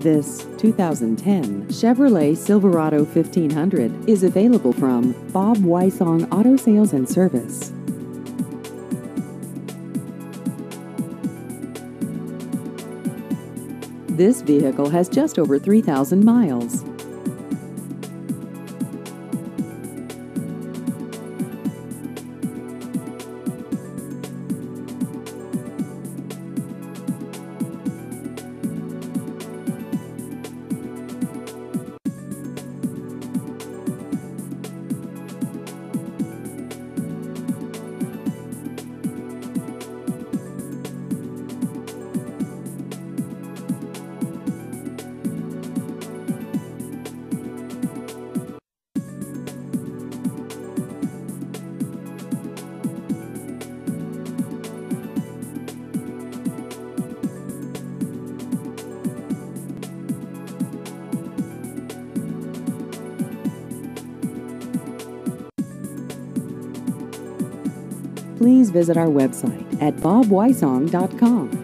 This 2010 Chevrolet Silverado 1500 is available from Bob Wysong Auto Sales and Service. This vehicle has just over 3,000 miles. Please visit our website at bobwysong.com.